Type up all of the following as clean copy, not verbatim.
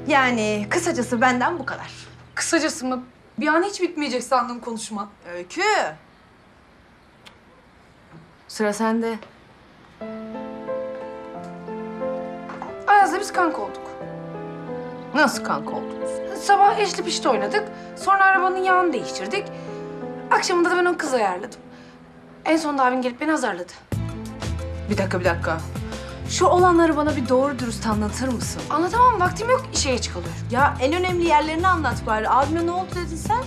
Yani kısacası benden bu kadar. Kısacası mı? Bir an hiç bitmeyecek sandım konuşma. Öykü. Sıra sende. Ayaz'la biz kanka olduk. Nasıl kanka oldunuz? Sabah eşli pişti oynadık. Sonra arabanın yağını değiştirdik. Akşamında da ben o kız ayarladım. En sonunda abin gelip beni azarladı. Bir dakika. Şu olanları bana bir doğru dürüst anlatır mısın? Anlatamam, vaktim yok. İşe geç kalıyorum. Ya en önemli yerlerini anlat bari. Abime ne oldu dedin sen?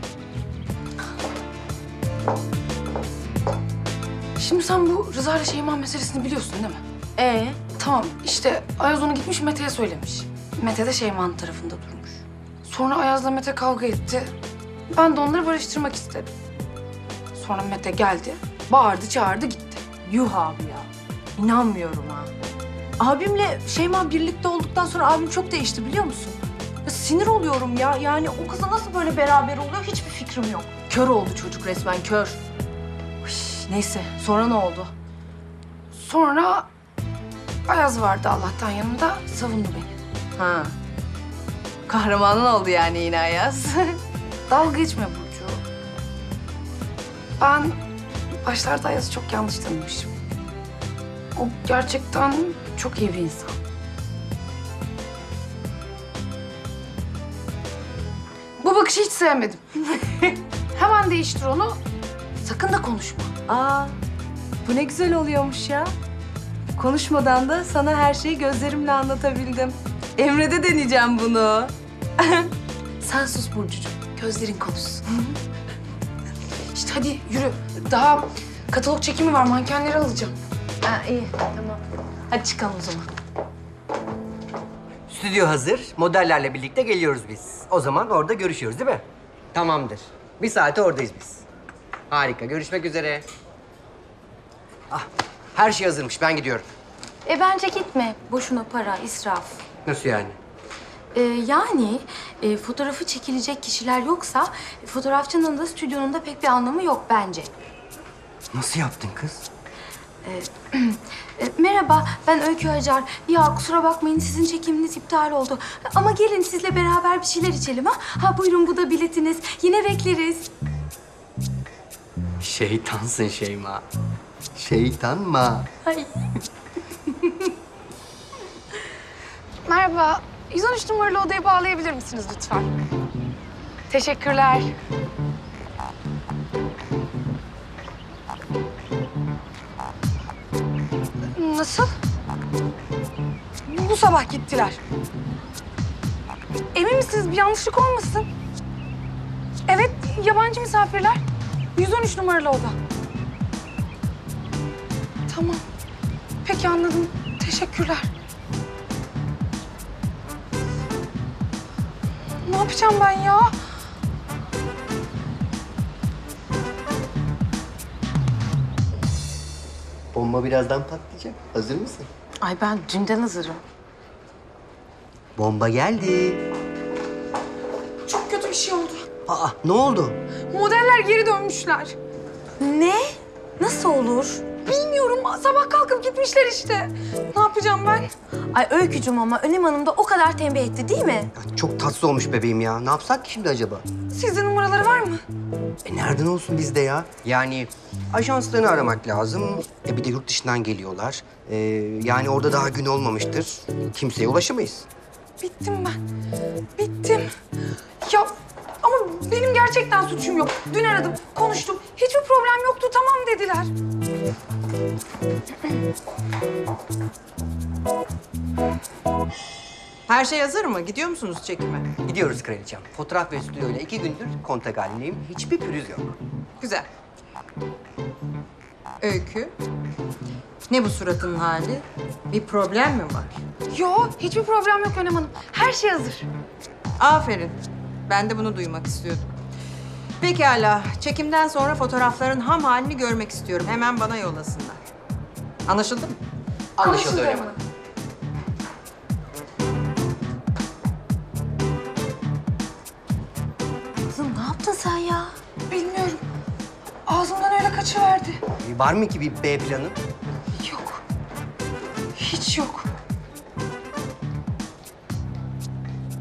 Şimdi sen bu Rıza ile Şeyma meselesini biliyorsun değil mi? Tamam. İşte Ayaz onu gitmiş Mete'ye söylemiş. Mete de Şeyma'nın tarafında durmuş. Sonra Ayaz'la Mete kavga etti. Ben de onları barıştırmak istedim. Sonra Mete geldi, bağırdı, çağırdı, gitti. Yuh abi ya. İnanmıyorum ha. Abimle Şeyma birlikte olduktan sonra abim çok değişti biliyor musun? Ya sinir oluyorum ya. Yani o kızla nasıl böyle beraber oluyor hiçbir fikrim yok. Kör oldu çocuk resmen kör. Neyse sonra ne oldu? Sonra Ayaz vardı Allah'tan yanımda, savundu beni. Ha. Kahramanın oldu yani yine Ayaz. Dalga geçme Burcu. Ben başlarda Ayaz'ı çok yanlış tanımışım. O gerçekten çok iyi bir insan. Bu bakışı hiç sevmedim. Hemen değiştir onu. Sakın da konuşma. Aa, bu ne güzel oluyormuş ya. Konuşmadan da sana her şeyi gözlerimle anlatabildim. Emre'de deneyeceğim bunu. Sen sus Burcucuğum. Gözlerin konuşsun. İşte hadi yürü. Daha katalog çekimi var. Mankenleri alacağım. Ha, iyi, tamam. Hadi çıkalım o zaman. Stüdyo hazır. Modellerle birlikte geliyoruz biz. O zaman orada görüşüyoruz değil mi? Tamamdır. Bir saate oradayız biz. Harika. Görüşmek üzere. Ah, her şey hazırmış. Ben gidiyorum. Bence gitme. Boşuna para, israf. Nasıl yani? Yani fotoğrafı çekilecek kişiler yoksa fotoğrafçının da stüdyonun da pek bir anlamı yok bence. Nasıl yaptın kız? Merhaba, ben Öykü Acar. Ya kusura bakmayın sizin çekiminiz iptal oldu. Ama gelin sizle beraber bir şeyler içelim ha. Ha buyurun bu da biletiniz. Yine bekleriz. Şeytansın Şeyma. Şeytanma. Ay. Merhaba. 113 numaralı odaya bağlayabilir misiniz lütfen? Teşekkürler. Nasıl? Bu sabah gittiler. Emin misiniz bir yanlışlık olmasın? Evet, yabancı misafirler. 113 numaralı oda. Tamam. Peki anladım. Teşekkürler. Ne yapacağım ben ya? Bomba birazdan patlayacak. Hazır mısın? Ay ben dünden hazırım. Bomba geldi. Çok kötü bir şey oldu. Aa, ne oldu? Modeller geri dönmüşler. Ne? Nasıl olur? Bilmiyorum. Sabah kalkıp gitmişler işte. Ne yapacağım ben? Ay Öykücüm ama Önem Hanım da o kadar tembih etti değil mi? Ya çok tatsız olmuş bebeğim ya. Ne yapsak ki şimdi acaba? Sizde numaraları var mı? Nereden olsun bizde ya? Yani ajanslarını aramak lazım. Bir de yurt dışından geliyorlar. Yani orada daha gün olmamıştır. Kimseye ulaşamayız. Bittim ben. Bittim. Ya ama benim gerçekten suçum yok. Dün aradım, konuştum. Hiçbir problem yoktu, tamam dediler. Her şey hazır mı? Gidiyor musunuz çekime? Gidiyoruz kraliçem. Fotoğraf ve stüdyoyla 2 gündür kontak halindeyim. Hiçbir pürüz yok. Güzel. Öykü. Ne bu suratının hali? Bir problem mi var? Yo, hiçbir problem yok Önem Hanım. Her şey hazır. Aferin. Ben de bunu duymak istiyordum. Pekala. Çekimden sonra fotoğrafların ham halini görmek istiyorum. Hemen bana yollasınlar. Anlaşıldı mı? Anlaşıldı öyle mi? Kızım ne yaptın sen ya? Bilmiyorum. Ağzımdan öyle kaçıverdi. Var mı ki bir B planı? Yok. Hiç yok.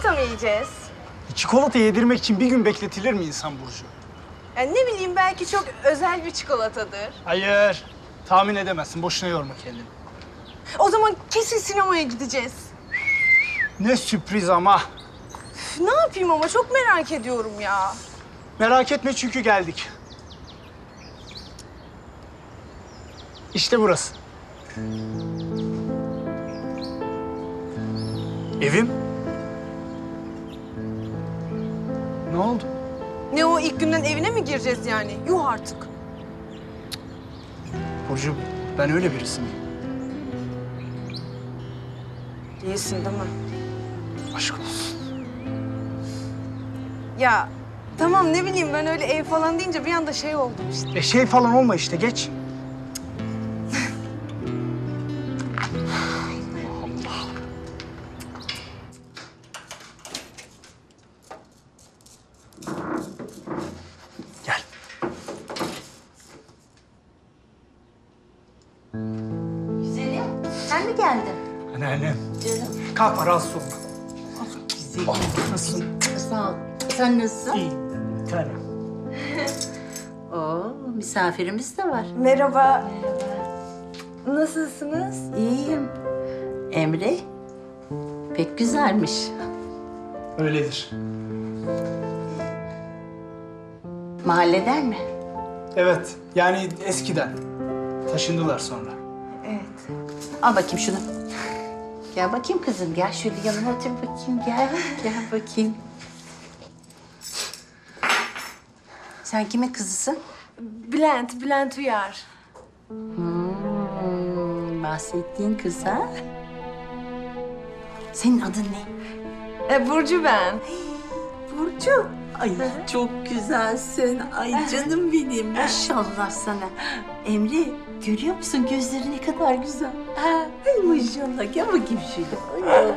çikolata mı yiyeceğiz? Çikolata yedirmek için bir gün bekletilir mi insan Burcu? Yani ne bileyim belki çok özel bir çikolatadır. Hayır. Tahmin edemezsin. Boşuna yorma kendini. O zaman kesin sinemaya gideceğiz. Ne sürpriz ama. Üf, ne yapayım ama çok merak ediyorum ya. Merak etme çünkü geldik. İşte burası. Evim. Ne oldu? Ne o ilk günden evine mi gireceğiz yani? Yuh artık. Burcu, ben öyle birisi miyim? Değilsin değil mi? Aşk olsun. Ya tamam ne bileyim ben öyle ev falan deyince bir anda şey oldum işte. Şey falan olma işte, geç. Gel. Güzelim, sen mi geldin? Anneannem. Canım. Kalkma, rahatsız olma. Güzelim. Nasılsın? Sağ ol. Sen nasılsın? İyi. Bir tane. Oo, misafirimiz de var. Merhaba. Nasılsınız? İyiyim. Emre, pek güzelmiş. Öyledir. Mahalleden mi? Evet, yani eskiden. Taşındılar sonra. Al bakayım şunu. Gel bakayım kızım, gel şöyle yanıma otur bakayım, gel. Gel bakayım. Sen kimin kızısın? Bülent Uyar. Bahsettiğin kız ha? Senin adın ne? Burcu ben. Burcu. Ay çok güzelsin. Ay canım benim. Maşallah sana. Emre görüyor musun gözleri ne kadar güzel. Ay maşallah. Gel bakayım şöyle. Ay.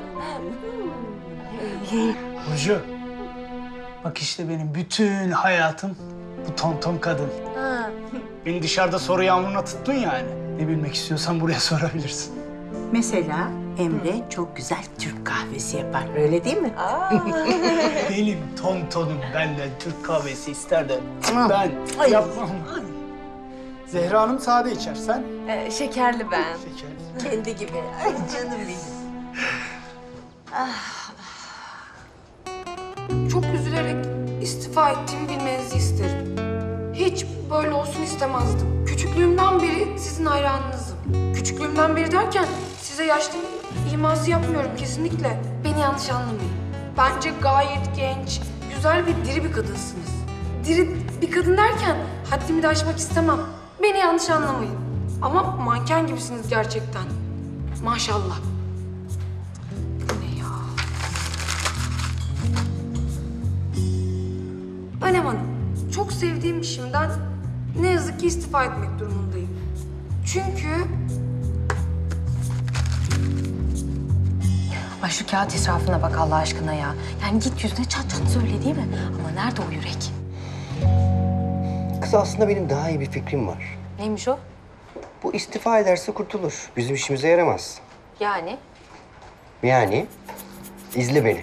Burcu, bak işte benim bütün hayatım bu tonton kadın. Beni dışarıda soru yağmuruna tuttun yani. Ne bilmek istiyorsan buraya sorabilirsin. Mesela Emre çok güzel Türk kahvesi yapar. Öyle değil mi? Benim tontonum benden Türk kahvesi ister de Tamam. ben Ay. yapmam. Zehra Hanım sade içer, sen? Şekerli ben. Şeker. Kendi gibi. Ay canım benim. Çok üzülerek istifa ettiğimi bilmenizi isterim. Hiç böyle olsun istemezdim. Küçüklüğümden beri sizin hayranınızım. Küçüklüğümden beri derken size yaşlı iması yapmıyorum kesinlikle. Beni yanlış anlamayın. Bence gayet genç, güzel ve diri bir kadınsınız. Diri bir kadın derken haddimi de aşmak istemem. Beni yanlış anlamayın. Ama manken gibisiniz gerçekten. Maşallah. Bu ne ya? Önem Hanım, çok sevdiğim işimden ne yazık ki istifa etmek durumundayım. Çünkü... Ay şu kağıt israfına bak Allah aşkına ya. Yani git yüzüne çat çat söyle değil mi? Ama nerede o yürek? Kız aslında benim daha iyi bir fikrim var. Neymiş o? Bu istifa ederse kurtulur. Bizim işimize yaramaz. Yani? Yani izle beni.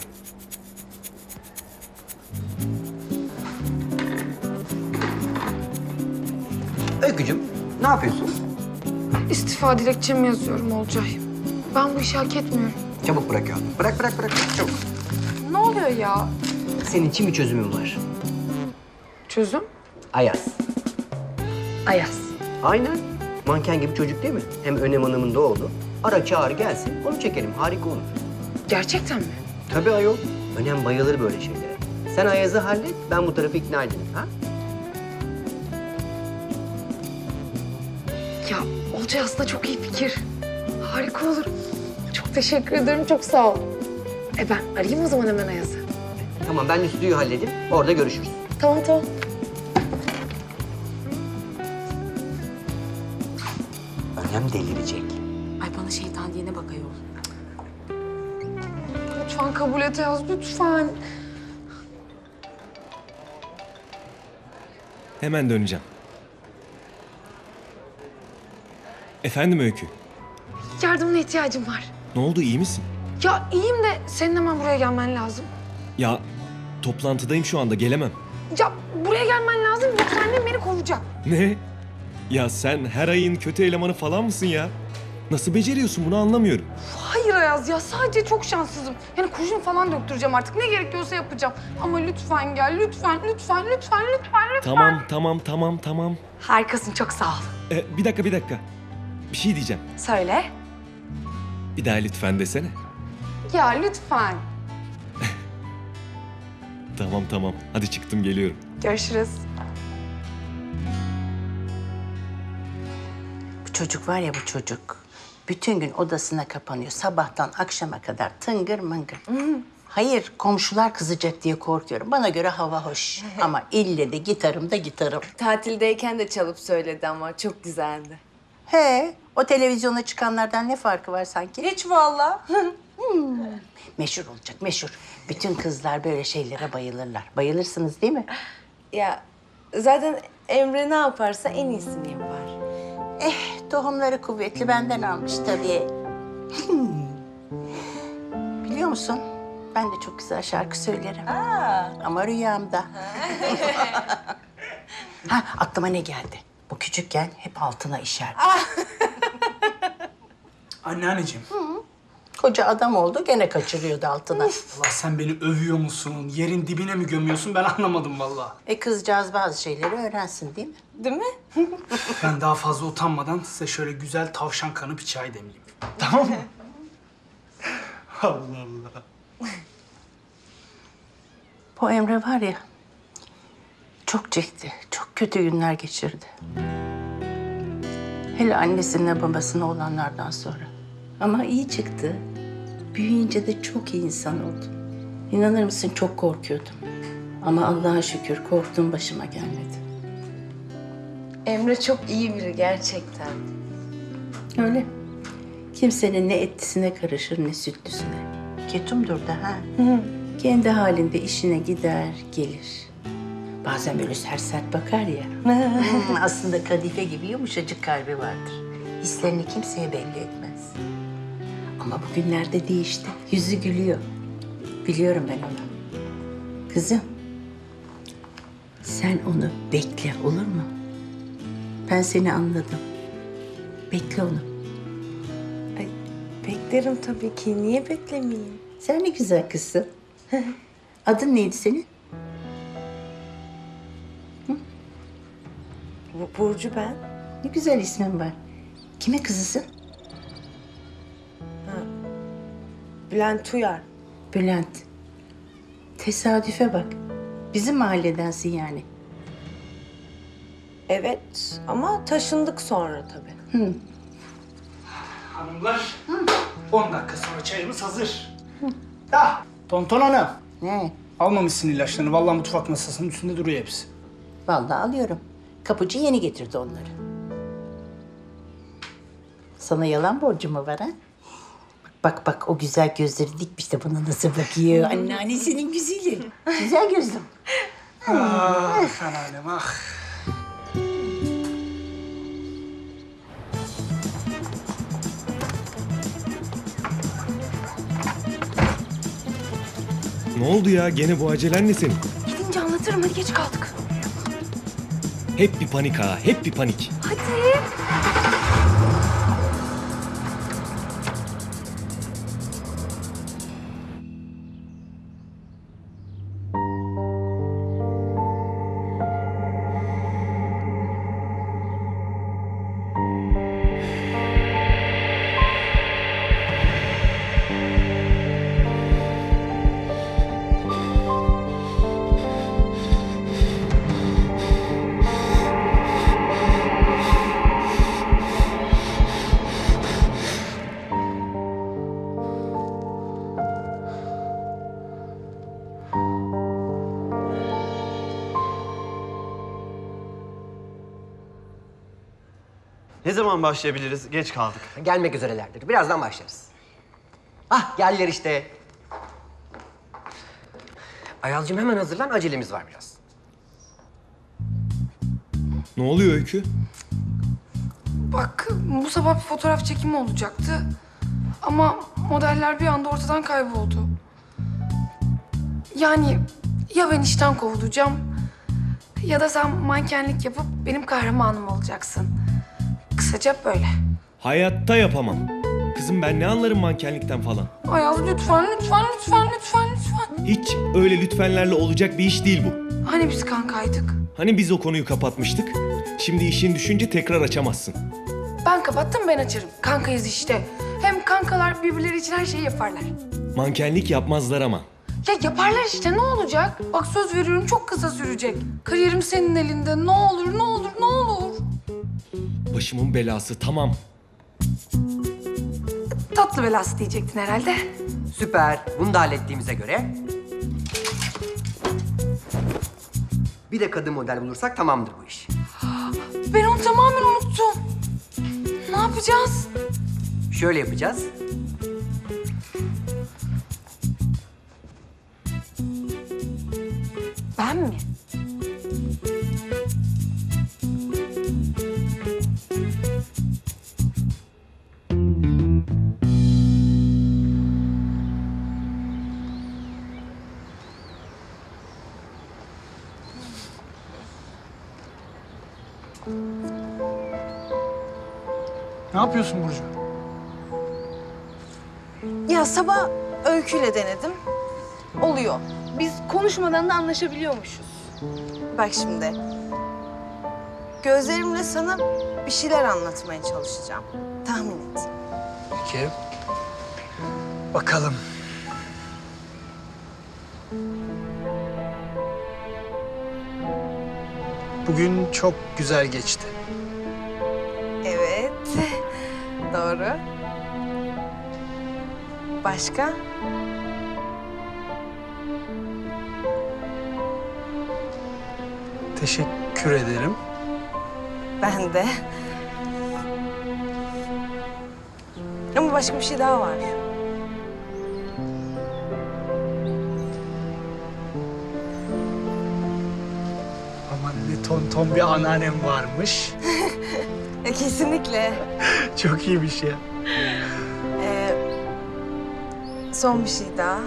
Öykücüm, ne yapıyorsun? İstifa dilekçemi yazıyorum Olcay. Ben bu işi hak etmiyorum. Çabuk bırak ya. Bırak, çabuk. Ne oluyor ya? Senin için bir çözümüm var. Çözüm? Ayaz. Ayaz. Aynen. Manken gibi çocuk değil mi? Hem Önem Hanım'ın da oğlu. Ara çağır gelsin, onu çekelim. Harika olur. Gerçekten mi? Tabii ayol. Önem bayılır böyle şeylere. Sen Ayaz'ı hallet, ben bu tarafı ikna edeyim. Ha? Ya Olcay aslında çok iyi fikir. Harika olur. Çok teşekkür ederim, çok sağ ol. Ben arayayım o zaman hemen Ayaz'ı. Tamam, ben de stüdyoyu halledeyim. Orada görüşürüz. Tamam. Önem delirecek. Ay bana şeytan diyene bak ayol. Lütfen kabul et Ayaz, lütfen. Hemen döneceğim. Efendim Öykü? Yardımına ihtiyacım var. Ne oldu, iyi misin? Ya iyiyim de senin hemen buraya gelmen lazım. Ya toplantıdayım şu anda, gelemem. Ya buraya gelmen lazım yoksa annem beni kovacak. Ne? Ya sen her ayın kötü elemanı falan mısın ya? Nasıl beceriyorsun bunu anlamıyorum. Hayır Ayaz ya sadece çok şanssızım. Yani kurşun falan döktüreceğim artık. Ne gerekiyorsa yapacağım. Ama lütfen gel lütfen lütfen lütfen lütfen. Tamam. Harikasın çok sağ ol. Bir dakika. Bir şey diyeceğim. Söyle. Bir daha lütfen desene. Ya lütfen. Tamam. Hadi çıktım, geliyorum. Görüşürüz. Bu çocuk var ya bu çocuk. Bütün gün odasına kapanıyor. Sabahtan akşama kadar tıngır mıngır. Hayır, komşular kızacak diye korkuyorum. Bana göre hava hoş. Ama ille de gitarım da gitarım. Tatildeyken de çalıp söyledi ama çok güzeldi. He, o televizyona çıkanlardan ne farkı var sanki? Hiç vallahi. Meşhur olacak, meşhur. Bütün kızlar böyle şeylere bayılırlar. Bayılırsınız değil mi? Ya zaten Emre ne yaparsa en iyisini yapar. Tohumları kuvvetli benden almış tabii. Biliyor musun? Ben de çok güzel şarkı söylerim. Ama rüyamda. Aklıma ne geldi? Bu küçükken hep altına işerdi. Anneanneciğim. Koca adam oldu gene kaçırıyordu altına. Allah sen beni övüyor musun? Yerin dibine mi gömüyorsun? Ben anlamadım vallahi. Kızcağız bazı şeyleri öğrensin değil mi? Değil mi? Ben daha fazla utanmadan size şöyle güzel tavşan kanı bir çay demleyeyim. Tamam mı? Allah Allah. Bu Emre var ya, çok çekti, çok kötü günler geçirdi. Hele annesine babasına olanlardan sonra. Ama iyi çıktı. Büyüyünce de çok iyi insan oldu. İnanır mısın çok korkuyordum. Ama Allah'a şükür korktuğum başıma gelmedi. Emre çok iyi biri gerçekten. Öyle. Kimsenin ne etlisine karışır ne sütlüsüne. Ketumdur da ha. Kendi halinde işine gider, gelir. Bazen böyle sert bakar ya. Aslında kadife gibi yumuşacık kalbi vardır. Hislerini kimseye belli etmez. Ama bugünlerde değişti. Yüzü gülüyor. Biliyorum ben onu. Kızım, sen onu bekle olur mu? Ben seni anladım. Bekle onu. Ay, beklerim tabii ki. Niye beklemeyeyim? Sen ne güzel kızsın. Adın neydi senin? Burcu ben. Ne güzel ismin var. Kimin kızısın? Bülent Uyar. Bülent. Tesadüfe bak. Bizim mahalledensin yani. Evet ama taşındık sonra tabii. Hanımlar, 10 dakika sonra çayımız hazır. Ya, Tonton Hanım. Ne? Almamışsın ilaçlarını. Vallahi mutfak masasının üstünde duruyor hepsi. Vallahi alıyorum. Kapıcı yeni getirdi onları. Sana yalan borcu mu var ha? Bak o güzel gözleri dikmiş de bana nasıl bakıyor. Anneannesinin güzeli. Güzel gözlüm. Ah anneannem ah. Ne oldu ya? Gene bu acelen ne senin? Gidince anlatırım hadi geç kaldık. Hep bir panik ha, hep bir panik. Hadi. Ne zaman başlayabiliriz? Geç kaldık. Gelmek üzerelerdir. Birazdan başlarız. Geldiler işte. Ayazcığım hemen hazırlan. Acelemiz var biraz. Ne oluyor Öykü? Bak bu sabah bir fotoğraf çekimi olacaktı. Ama modeller bir anda ortadan kayboldu. Yani ya ben işten kovulacağım ya da sen mankenlik yapıp benim kahramanım olacaksın. Kısaca böyle. Hayatta yapamam. Kızım ben ne anlarım mankenlikten falan. Ayaz lütfen, lütfen, lütfen, lütfen, lütfen. Hiç öyle lütfenlerle olacak bir iş değil bu. Hani biz kankaydık? Hani biz o konuyu kapatmıştık? Şimdi işin düşünce tekrar açamazsın. Ben kapattım, ben açarım. Kankayız işte. Hem kankalar birbirleri için her şeyi yaparlar. Mankenlik yapmazlar ama. Ya yaparlar işte, ne olacak? Bak söz veriyorum, çok kısa sürecek. Kariyerim senin elinde. Ne olur, ne olur, ne olur. Başımın belası, tamam. Tatlı belası diyecektin herhalde. Süper. Bunu da hallettiğimize göre. Bir de kadın model bulursak tamamdır bu iş. Ben onu tamamen unuttum. Ne yapacağız? Şöyle yapacağız. Ben mi? Ne yapıyorsun Burcu? Ya sabah Öykü'yle denedim. Oluyor. Biz konuşmadan da anlaşabiliyormuşuz. Bak şimdi. Gözlerimle sana bir şeyler anlatmaya çalışacağım. Tahmin et. Peki. Bakalım. Bugün çok güzel geçti. Evet. Doğru. Başka? Teşekkür ederim. Ben de. Ama başka bir şey daha var. Aman ne tonton bir anneannem varmış. Kesinlikle. Çok iyiymiş ya. Son bir şey daha.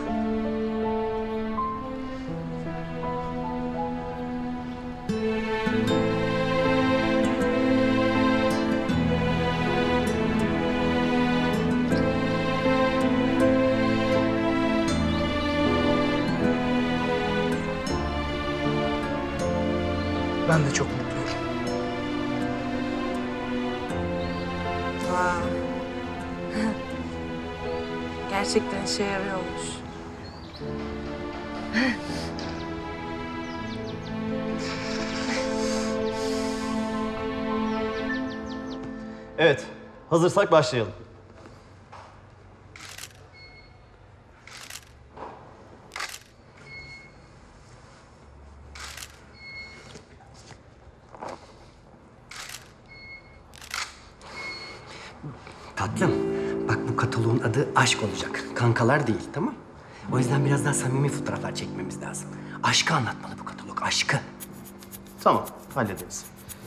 Ben de çok mutluyum. Gerçekten işe yarıyormuş. Evet, hazırsak başlayalım. Tatlım, bak bu kataloğun adı aşk olacak. Kankalar değil, tamam? O yüzden biraz daha samimi fotoğraflar çekmemiz lazım. Aşkı anlatmalı bu katalog, aşkı. Tamam, hallederiz.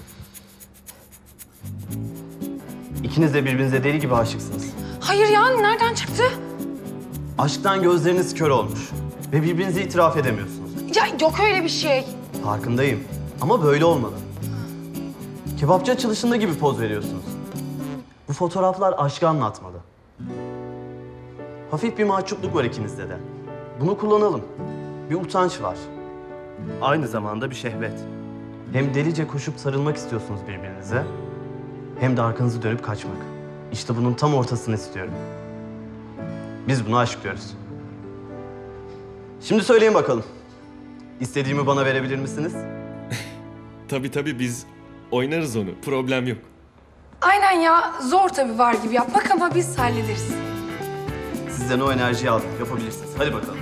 İkiniz de birbirinize deli gibi aşıksınız. Hayır ya, nereden çıktı? Aşktan gözleriniz kör olmuş ve birbirinizi itiraf edemiyorsunuz. Ya yok öyle bir şey. Farkındayım ama böyle olmalı. Kebapçı açılışında gibi poz veriyorsunuz. Bu fotoğraflar aşkı anlatmalı. Hafif bir mahcupluk var ikinizde de. Bunu kullanalım. Bir utanç var. Aynı zamanda bir şehvet. Hem delice koşup sarılmak istiyorsunuz birbirinize, hem de arkanızı dönüp kaçmak. İşte bunun tam ortasını istiyorum. Biz buna aşk diyoruz. Şimdi söyleyin bakalım. İstediğimi bana verebilir misiniz? Tabii biz oynarız onu. Problem yok. Aynen ya, zor tabii var gibi yapmak ama biz hallederiz. Sizden o enerjiyi aldım. Yapabilirsiniz. Hadi bakalım.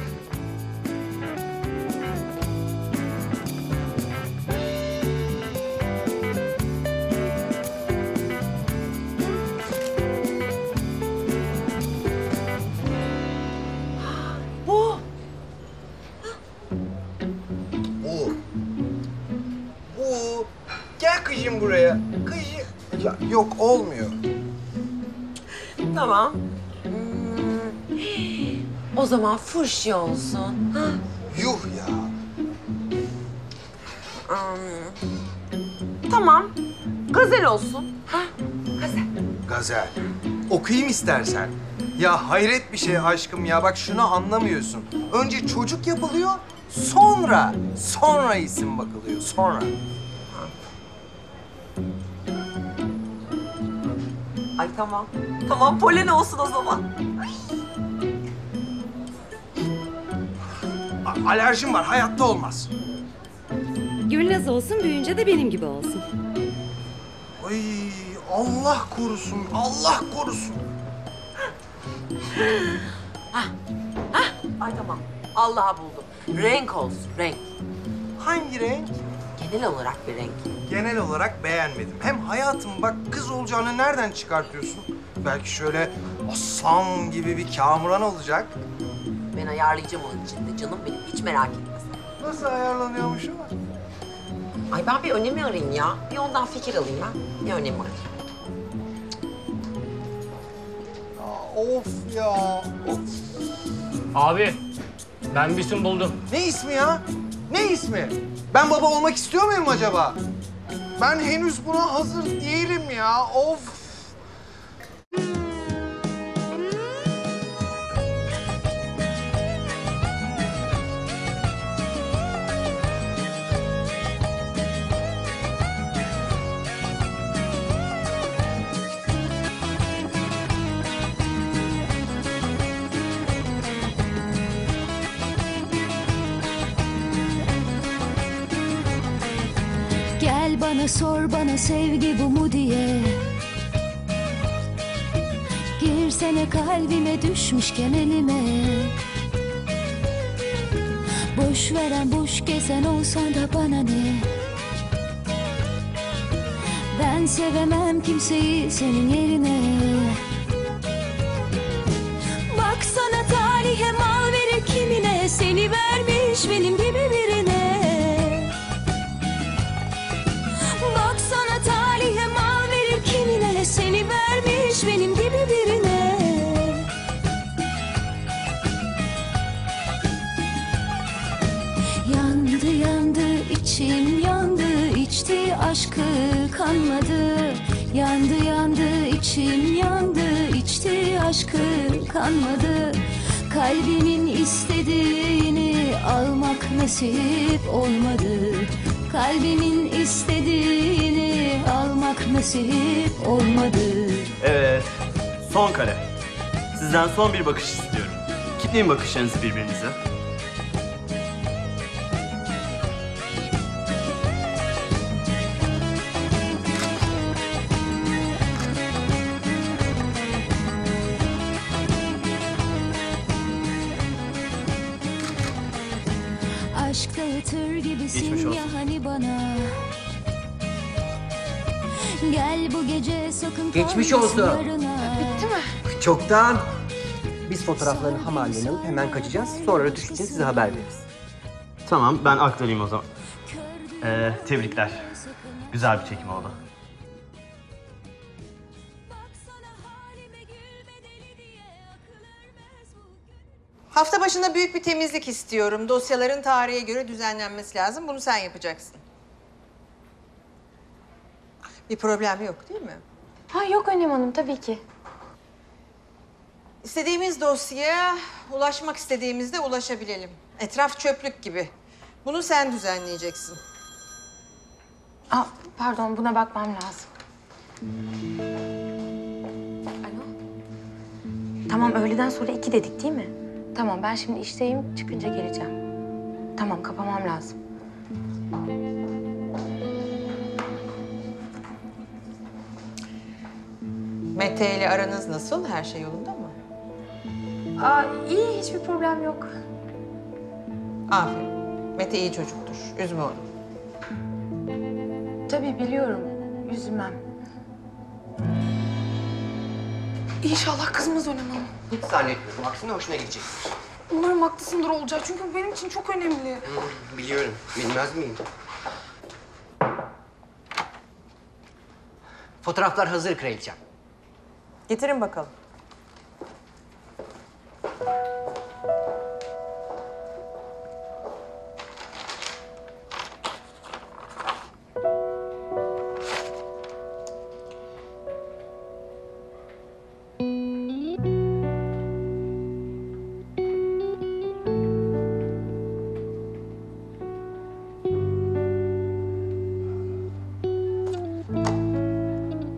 Bu. Gel kızım buraya. Kızım. Ya yok olmuyor. Tamam. O zaman fuşya olsun. Ha? Yuh ya. Tamam. Gazel olsun. Ha? Gazel. Gazel. Okuyayım istersen. Ya hayret bir şey aşkım ya. Bak şunu anlamıyorsun. Önce çocuk yapılıyor, sonra isim bakılıyor. Sonra. Ay tamam. Tamam Polen olsun o zaman. Alerjim var, hayatta olmaz. Gülnaz olsun, büyüyünce de benim gibi olsun. Ay Allah korusun, Allah korusun. Ay tamam. Allah'a buldum. Renk olsun, renk. Hangi renk? Genel olarak bir renk. Genel olarak beğenmedim. Hem hayatım bak kız olacağını nereden çıkartıyorsun? Belki şöyle aslan gibi bir Kamuran olacak. Ben ayarlayacağım onun için de canım benim. Hiç merak etme sen. Nasıl ayarlanıyormuş o? Ay ben bir önemi arayayım ya. Bir ondan fikir alayım ben. Bir önemi arayayım. Of ya. Of. Abi, ben bir isim buldum. Ne ismi ya? Ne ismi? Ben baba olmak istiyor muyum acaba? Ben henüz buna hazır değilim ya. Of. Gel bana sor bana sevgi bu mu diye. Girsene kalbime düşmüşken elime. Boş veren boş gezen olsan da bana ne. Ben sevemem kimseyi senin yerine. Baksana talihe mal verir kimine. Seni vermiş benim gibi birine. Baksana talihe mal verir kimine. Seni vermiş benim gibi birine. Yandı yandı içim yandı, içti aşkı kanmadı. Yandı yandı içim yandı, içti aşkı kanmadı. Kalbimin istediğini almak nasip olmadı. Kalbimin istediğini almak nasip olmadı. Evet, son kare. Sizden son bir bakış istiyorum. Kitleyin bakışlarınızı birbirinize. Aşk dağıtır Geçmiş gibisin olsun. ya hani bana. Gel bu gece sakın Geçmiş kalma olsun. sularına. Bitti mi? Çoktan. Biz fotoğraflarını hamarlayın alıp hemen kaçacağız. Sonra rötuş için size haber veririz. Tamam, ben aktarayım o zaman. Tebrikler. Güzel bir çekim oldu. Hafta başında büyük bir temizlik istiyorum. Dosyaların tarihe göre düzenlenmesi lazım. Bunu sen yapacaksın. Bir problem yok değil mi? Ha yok Önem Hanım tabii ki. İstediğimiz dosyaya ulaşmak istediğimizde ulaşabilelim. Etraf çöplük gibi. Bunu sen düzenleyeceksin. Aa, pardon buna bakmam lazım. Alo? Tamam öğleden sonra 2 dedik değil mi? Tamam ben şimdi işteyim çıkınca geleceğim. Tamam kapamam lazım. Mete ile aranız nasıl? Her şey yolunda mı? Aa iyi hiçbir problem yok. Aferin. Mete iyi çocuktur. Üzme onu. Tabii biliyorum. Üzülmem. İnşallah kızmaz Önem Hanım. Hiç zannetmiyorum. Aksine hoşuna gidecektir. Umarım haklısındır Olcay. Çünkü bu benim için çok önemli. Biliyorum. Bilmez miyim? Fotoğraflar hazır kraliçem. Getirin bakalım.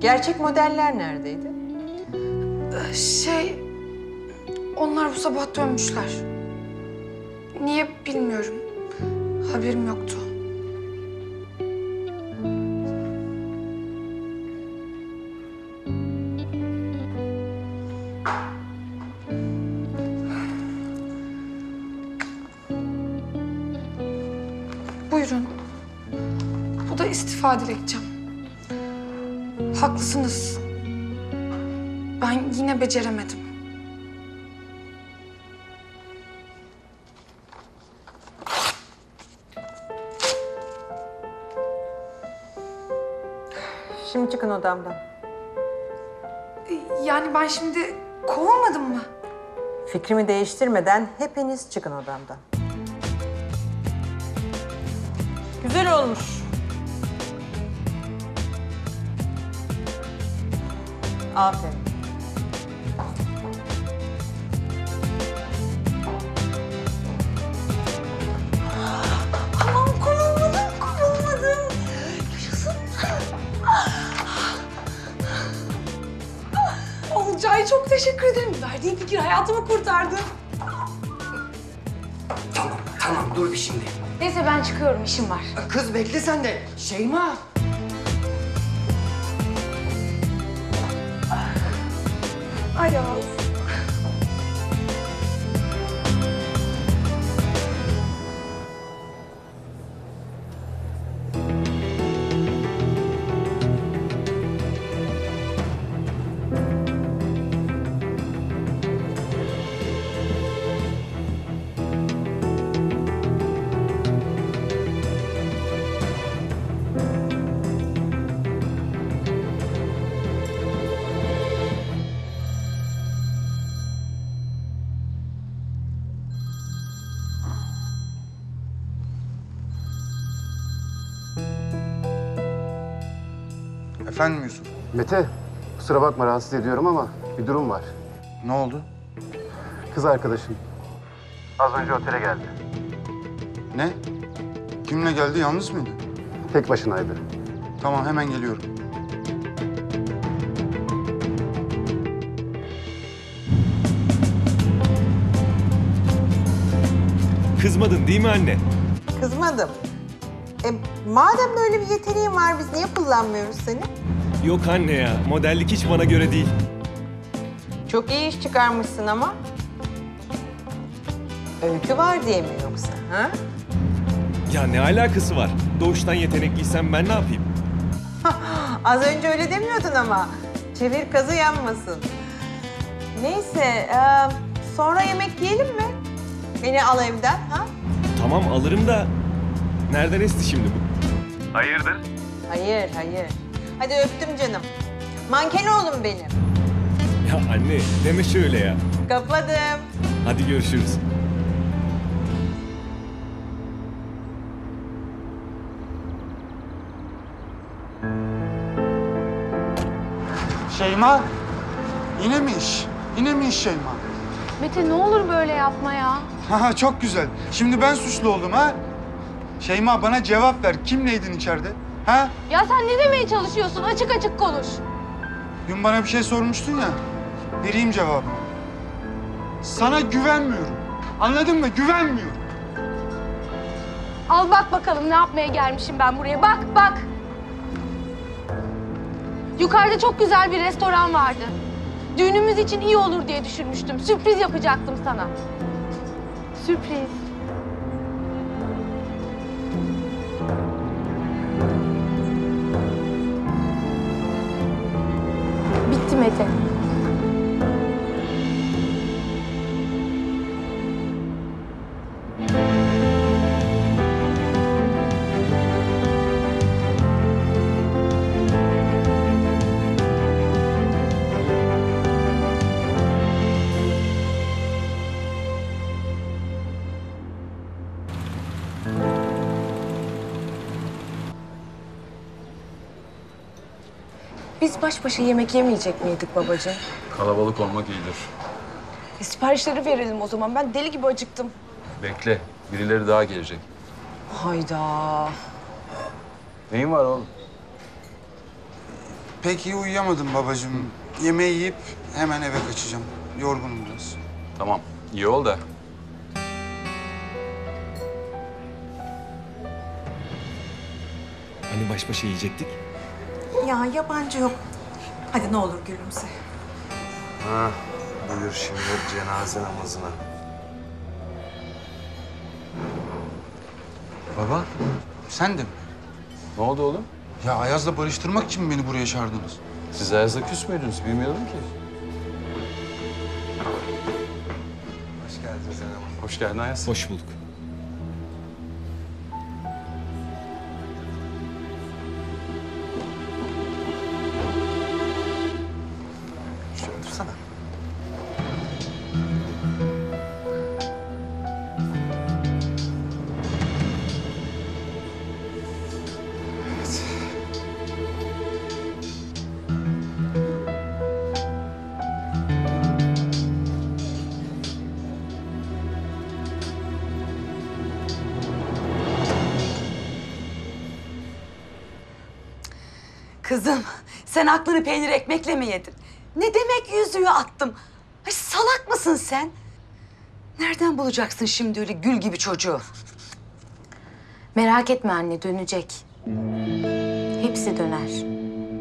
Gerçek modeller neredeydi? Onlar bu sabah dönmüşler. Niye bilmiyorum. Haberim yoktu. Buyurun. Bu da istifa dilekçem. Haklısınız. Ben yine beceremedim. Şimdi çıkın odamdan. Yani ben şimdi kovulmadım mı? Fikrimi değiştirmeden hepiniz çıkın odamdan. Güzel olmuş. Aferin. Aman kovulmadım. Yaşasın. Olcay çok teşekkür ederim. Verdiğin fikir hayatımı kurtardı. Tamam dur bir şimdi. Neyse ben çıkıyorum, işim var. Kız bekle sen de. Şeyma. Ayaz. Efendim Yusuf? Mete, kusura bakma rahatsız ediyorum ama bir durum var. Ne oldu? Kız arkadaşım. Az önce otele geldi. Ne? Kimle geldi? Yalnız mıydı? Tek başınaydı. Tamam, hemen geliyorum. Kızmadın değil mi anne? Kızmadım. Madem böyle bir yeteneğin var, biz niye kullanmıyoruz seni? Yok anne ya, modellik hiç bana göre değil. Çok iyi iş çıkarmışsın ama. Öykü var diye mi yoksa? Ha? Ya ne alakası var? Doğuştan yetenekliysem ben ne yapayım? Az önce öyle demiyordun ama. Çevir kazı yanmasın. Neyse, sonra yemek yiyelim mi? Beni al evden, ha? Tamam alırım da nereden esti şimdi bu? Hayırdır? Hayır. Hadi öptüm canım. Manken oğlum benim. Ya anne deme şöyle ya. Kapadım. Hadi görüşürüz. Şeyma! Yine mi iş? Yine mi iş Şeyma? Mete ne olur böyle yapma ya. Haha çok güzel. Şimdi ben suçlu oldum ha? Şeyma bana cevap ver. Kimleydin içeride? Ha? Ya sen ne demeye çalışıyorsun? Açık açık konuş. Dün bana bir şey sormuştun ya. Vereyim cevabını. Sana güvenmiyorum. Anladın mı? Güvenmiyorum. Al bak bakalım ne yapmaya gelmişim ben buraya. Bak. Yukarıda çok güzel bir restoran vardı. Düğünümüz için iyi olur diye düşünmüştüm. Sürpriz yapacaktım sana. Sürpriz. Bitti Mete. Biz baş başa yemek yemeyecek miydik babacığım? Kalabalık olmak iyidir. Siparişleri verelim o zaman. Ben deli gibi acıktım. Bekle, birileri daha gelecek. Hayda. Neyin var oğlum? Pek iyi uyuyamadım babacığım. Yemeği yiyip hemen eve kaçacağım. Yorgunum biraz. Tamam, iyi ol da. Hani baş başa yiyecektik? Ya yabancı yok. Hadi ne olur gülümse. Ha, buyur şimdi cenaze namazına. Baba, sen de mi? Ne oldu oğlum? Ya Ayaz'la barıştırmak için mi beni buraya çağırdınız? Siz Ayaz'la küs müydünüz? Bilmiyordum ki. Hoş geldiniz hanım. Hoş geldin Ayaz. Hoş bulduk. Şöyle otursana. Kızım, sen aklını peynir ekmekle mi yedin? Ne demek yüzüğü attım? Ay, salak mısın sen? Nereden bulacaksın şimdi öyle gül gibi çocuğu? Merak etme anne, dönecek. Hepsi döner.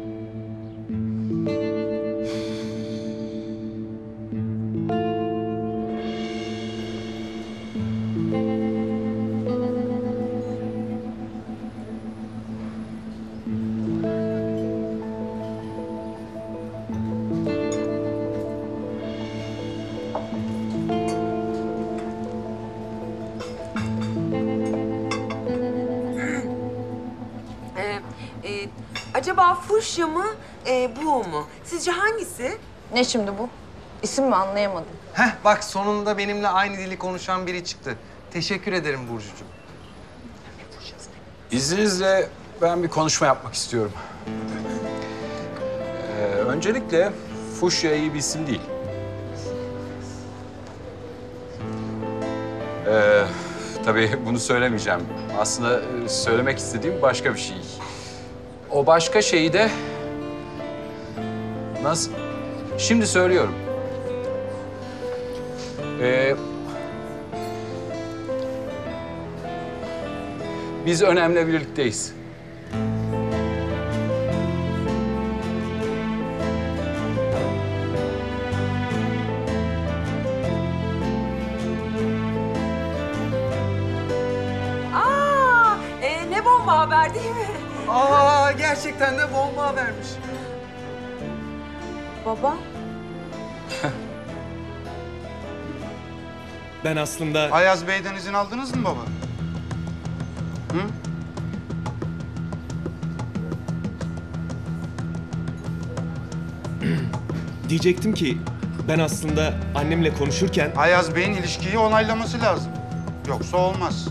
Acaba fuşya mı, bu mu? Sizce hangisi? Ne şimdi bu? İsim mi anlayamadım. Heh bak sonunda benimle aynı dili konuşan biri çıktı. Teşekkür ederim Burcucuğum. İzninizle ben bir konuşma yapmak istiyorum. Öncelikle fuşya iyi bir isim değil. Tabii bunu söylemeyeceğim. Aslında söylemek istediğim başka bir şey. O başka şeyi de... Nasıl? Şimdi söylüyorum. Biz önemli birlikteyiz. Ne bomba haber değil mi? Aa gerçekten de bomba habermiş. Baba. Ben aslında... Ayaz Bey'den izin aldınız mı baba? Hı? Diyecektim ki ben aslında annemle konuşurken... Ayaz Bey'in ilişkiyi onaylaması lazım. Yoksa olmaz.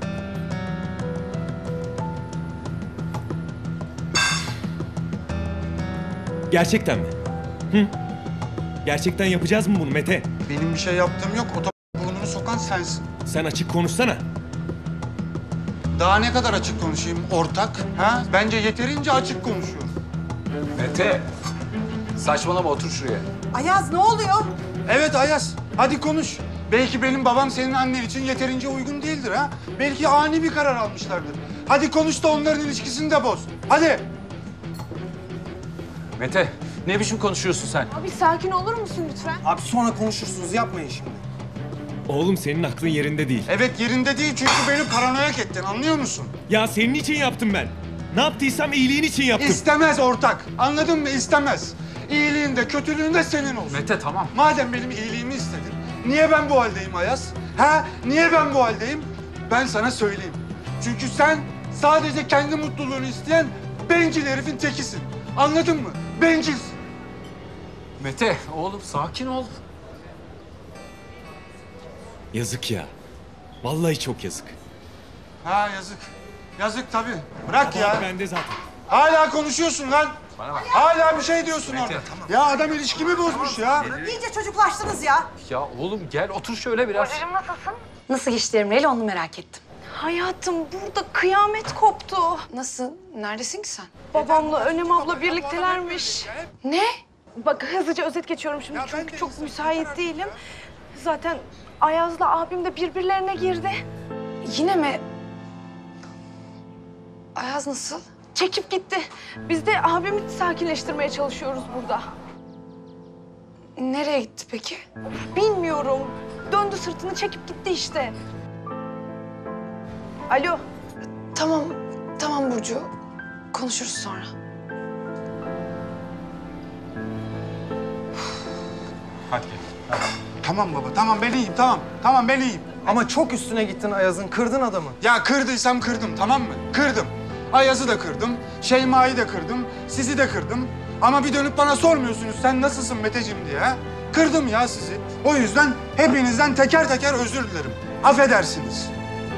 Gerçekten mi? Hı? Gerçekten yapacağız mı bunu Mete? Benim bir şey yaptığım yok. Burnunu sokan sensin. Sen açık konuşsana. Daha ne kadar açık konuşayım ortak? Ha? Bence yeterince açık konuşuyorum. Mete, saçmalama otur şuraya. Ayaz ne oluyor? Evet Ayaz, hadi konuş. Belki benim babam senin annen için yeterince uygun değildir ha. Belki ani bir karar almışlardır. Hadi konuş da onların ilişkisini de boz. Hadi. Mete, ne biçim konuşuyorsun sen? Abi sakin olur musun lütfen? Abi sonra konuşursunuz yapmayın şimdi. Oğlum senin aklın yerinde değil. Evet yerinde değil çünkü beni paranoyak ettin anlıyor musun? Ya senin için yaptım ben. Ne yaptıysam iyiliğin için yaptım. İstemez ortak. Anladın mı? İstemez. İyiliğin de kötülüğün de senin olsun. Mete tamam. Madem benim iyiliğimi istedin, niye ben bu haldeyim Ayaz? Ha? Niye ben bu haldeyim? Ben sana söyleyeyim. Çünkü sen sadece kendi mutluluğunu isteyen bencil herifin tekisin. Anladın mı? Bencilsin. Mete, oğlum sakin ol. Yazık ya. Vallahi çok yazık. Ha yazık. Yazık tabii. Bırak Baba ya. bende zaten. Hala konuşuyorsun lan. Bana bak. Hala bir şey diyorsun Mete, orada. tamam. Ya adam ilişkimi bozmuş ya. İyice çocuklaştınız ya. Ya oğlum gel otur şöyle biraz. Nasıl geçti Emre'yle onu merak ettim. Hayatım burada kıyamet koptu. Nasıl? Neredesin ki sen? Babamla Önem abla birliktelermiş. Ne? Bak hızlıca özet geçiyorum şimdi çünkü çok müsait değilim. Zaten Ayaz'la abim de birbirlerine girdi. Yine mi? Ayaz nasıl? Çekip gitti. Biz de abimi sakinleştirmeye çalışıyoruz burada. Nereye gitti peki? Bilmiyorum. Döndü sırtını çekip gitti işte. Alo. Tamam Burcu. Konuşuruz sonra. Hadi gel. Tamam baba, tamam ben iyiyim, tamam. Tamam ben iyiyim. Ama çok üstüne gittin Ayaz'ın. Kırdın adamı. Ya kırdıysam kırdım, tamam mı? Kırdım. Ayaz'ı da kırdım, Şeyma'yı da kırdım, sizi de kırdım. Ama bir dönüp bana sormuyorsunuz sen nasılsın Meteciğim diye ha? Kırdım ya sizi. O yüzden hepinizden teker teker özür dilerim. Affedersiniz.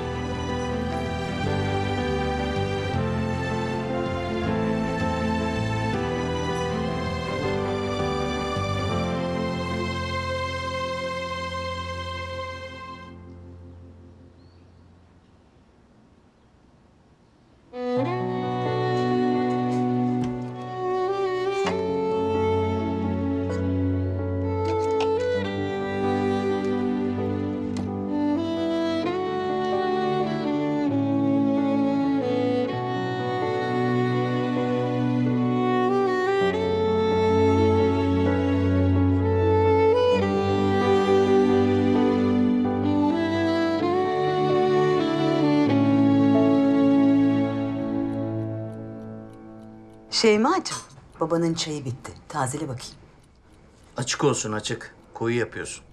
Şeyma'cığım, babanın çayı bitti. Tazele bakayım. Açık olsun açık. Koyu yapıyorsun.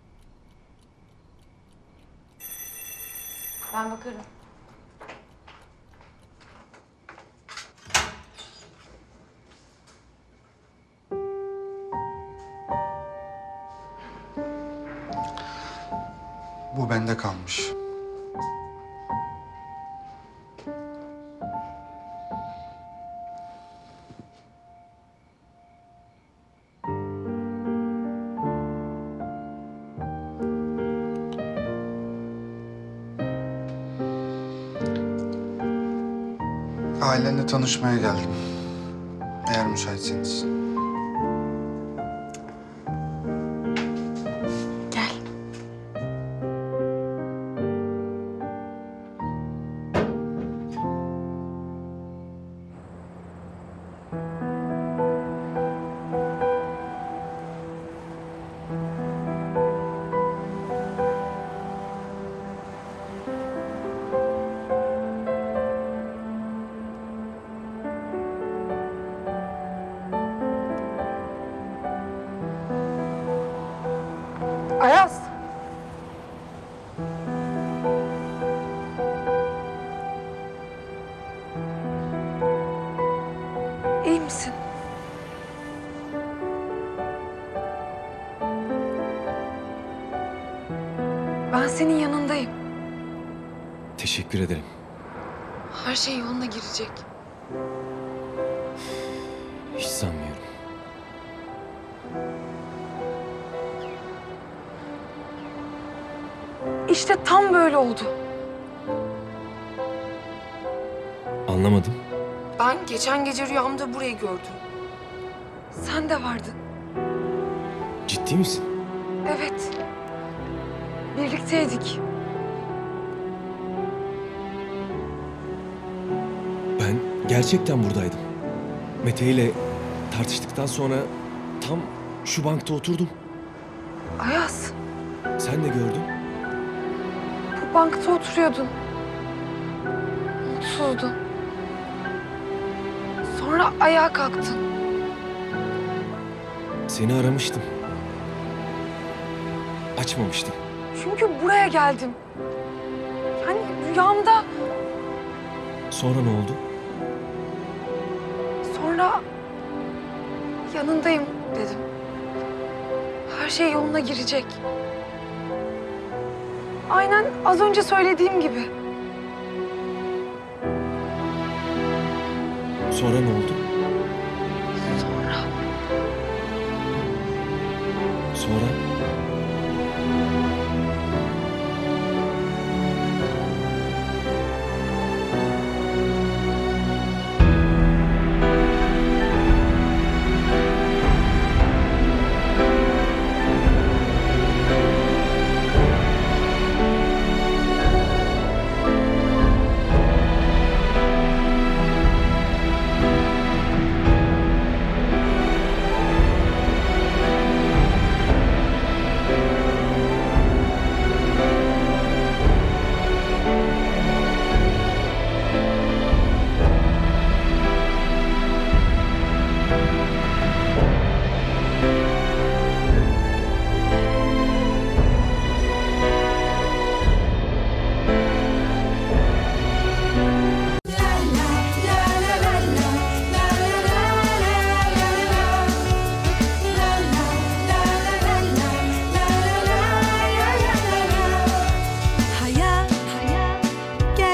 Ben bakarım. Bu bende kalmış. Ailenle tanışmaya geldim. Eğer müsaitseniz. Gel. Ayaz. İyi misin? Ben senin yanındayım. Teşekkür ederim. Her şey yoluna girecek. Hiç sanmıyorum. İşte tam böyle oldu. Anlamadım. Ben geçen gece rüyamda burayı gördüm. Sen de vardın. Ciddi misin? Evet. Birlikteydik. Ben gerçekten buradaydım. Mete ile tartıştıktan sonra tam şu bankta oturdum. Ayaz, Sen de gördün. bu bankta oturuyordun. Mutsuzdun. Sonra ayağa kalktın. Seni aramıştım. Açmamıştım. Çünkü buraya geldim. Yani rüyamda. Sonra ne oldu? Sonra yanındayım dedim. Her şey yoluna girecek. Aynen az önce söylediğim gibi. Sonra ne oldu? Sonra Sonra?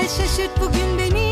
Gel şaşırt bugün beni